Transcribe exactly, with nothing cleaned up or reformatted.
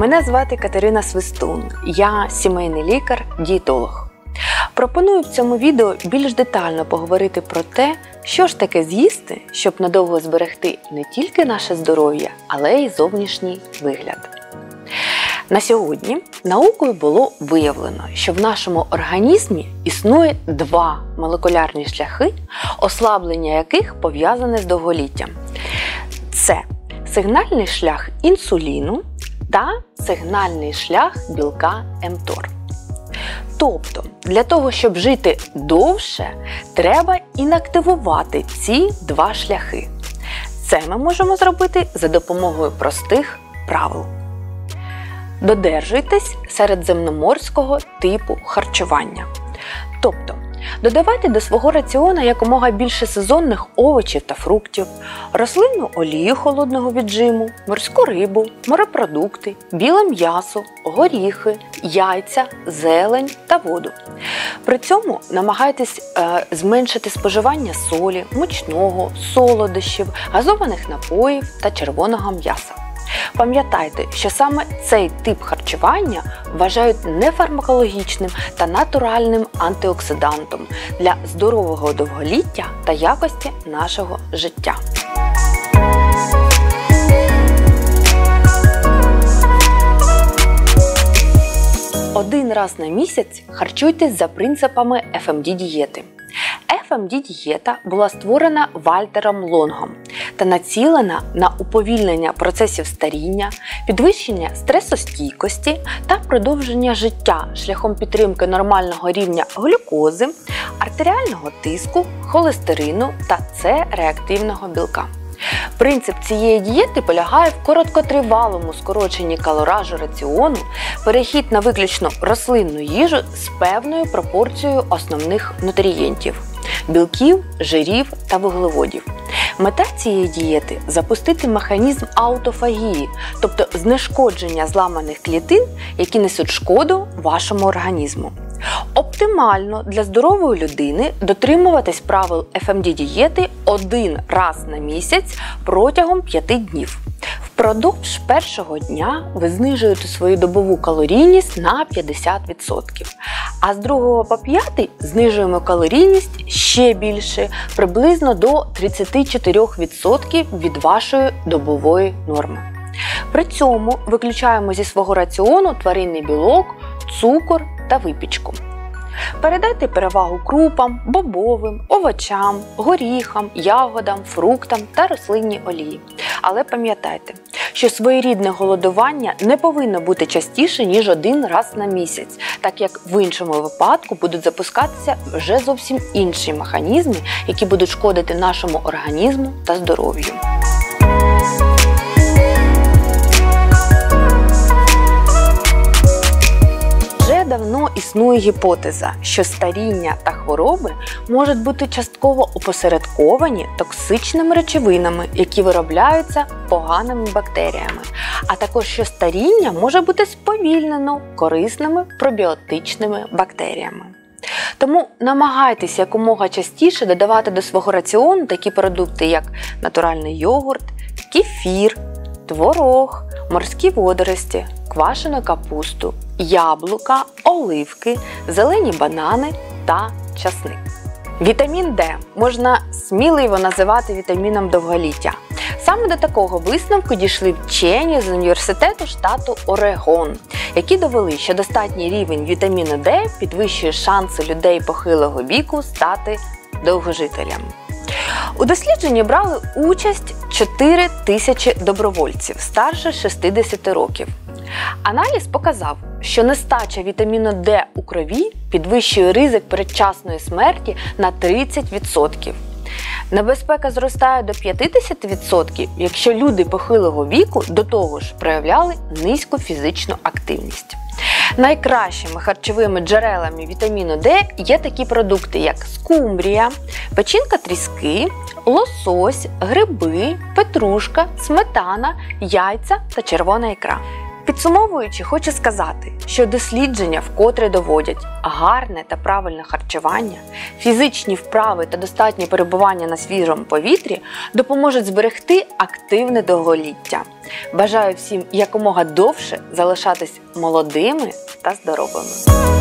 Мене звати Катерина Свистун, я сімейний лікар-дієтолог. Пропоную в цьому відео більш детально поговорити про те, що ж таке з'їсти, щоб надовго зберегти не тільки наше здоров'я, але й зовнішній вигляд. На сьогодні наукою було виявлено, що в нашому організмі існує два молекулярні шляхи, ослаблення яких пов'язане з довголіттям. Це сигнальний шлях інсуліну та сигнальний шлях білка МТОР. Тобто, для того, щоб жити довше, треба інактивувати ці два шляхи. Це ми можемо зробити за допомогою простих правил. Додержуйтесь середземноморського типу харчування. Тобто, додавайте до свого раціону якомога більше сезонних овочів та фруктів, рослинну олію холодного віджиму, морську рибу, морепродукти, біле м'ясо, горіхи, яйця, зелень та воду. При цьому намагайтесь е, зменшити споживання солі, мучного, солодощів, газованих напоїв та червоного м'яса. Пам'ятайте, що саме цей тип харчування вважають нефармакологічним та натуральним антиоксидантом для здорового довголіття та якості нашого життя. Один раз на місяць харчуйтесь за принципами еф ем ді-дієти. еф ем ді-дієта була створена Вальтером Лонгом та націлена на уповільнення процесів старіння, підвищення стресостійкості та продовження життя шляхом підтримки нормального рівня глюкози, артеріального тиску, холестерину та С-реактивного білка. Принцип цієї дієти полягає в короткотривалому скороченні калоражу раціону, перехід на виключно рослинну їжу з певною пропорцією основних нутрієнтів – білків, жирів та вуглеводів. Мета цієї дієти – запустити механізм аутофагії, тобто знешкодження зламаних клітин, які несуть шкоду вашому організму. Оптимально для здорової людини дотримуватись правил еф ем ді-дієти один раз на місяць протягом п'яти днів. Впродовж першого дня ви знижуєте свою добову калорійність на п'ятдесят відсотків, а з другого по п'ятий знижуємо калорійність ще більше, приблизно до тридцять чотири відсотки від вашої добової норми. При цьому виключаємо зі свого раціону тваринний білок, цукор та випічку. Передайте перевагу крупам, бобовим, овочам, горіхам, ягодам, фруктам та рослинній олії. Але пам'ятайте, що своєрідне голодування не повинно бути частіше, ніж один раз на місяць, так як в іншому випадку будуть запускатися вже зовсім інші механізми, які будуть шкодити нашому організму та здоров'ю. Вже давно існує гіпотеза, що старіння та хвороби можуть бути частково опосередковані токсичними речовинами, які виробляються поганими бактеріями, а також що старіння може бути сповільнено корисними пробіотичними бактеріями. Тому намагайтеся якомога частіше додавати до свого раціону такі продукти, як натуральний йогурт, кефір, творог, морські водорості, квашену капусту, яблука, оливки, зелені банани та часник. Вітамін Д можна сміливо називати вітаміном довголіття. Саме до такого висновку дійшли вчені з університету штату Орегон, які довели, що достатній рівень вітаміну Д підвищує шанси людей похилого віку стати довгожителями. У дослідженні брали участь чотири тисячі добровольців старше шістдесяти років. Аналіз показав, що нестача вітаміну Д у крові підвищує ризик передчасної смерті на тридцять відсотків. Небезпека зростає до п'ятдесят відсотків, якщо люди похилого віку до того ж проявляли низьку фізичну активність. Найкращими харчовими джерелами вітаміну Д є такі продукти, як скумбрія, печінка тріски, лосось, гриби, петрушка, сметана, яйця та червона ікра. Підсумовуючи, хочу сказати, що дослідження вкотре доводять, гарне та правильне харчування, фізичні вправи та достатнє перебування на свіжому повітрі допоможуть зберегти активне довголіття. Бажаю всім якомога довше залишатись молодими та здоровими.